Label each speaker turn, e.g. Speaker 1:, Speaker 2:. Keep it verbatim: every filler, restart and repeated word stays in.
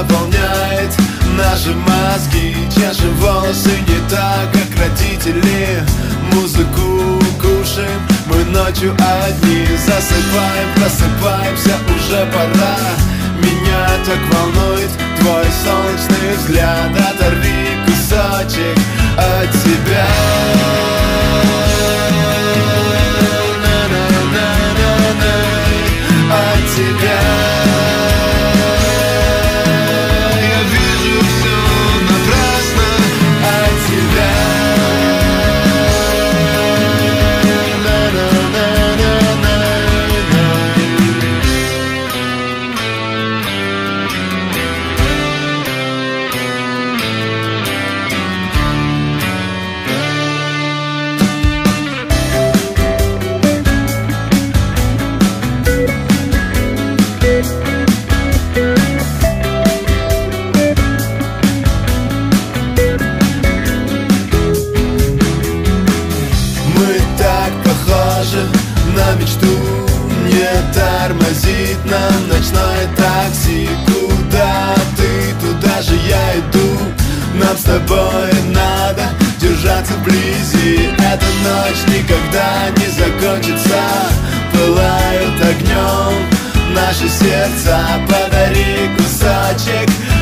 Speaker 1: заполняет наши мозги. Чешем волосы не так, как родители. Музыку кушаем, мы ночью одни. Засыпаем, просыпаемся, уже пора. Меня так волнует твой солнечный взгляд. Оторви кусочек от тебя. От тебя. Я вижу все напрасно от тебя. На мечту не тормозит нам ночное такси. Куда ты, туда же я иду. Нам с тобой надо держаться вблизи. Эта ночь никогда не закончится. Пылают огнем наши сердца. Подари кусочек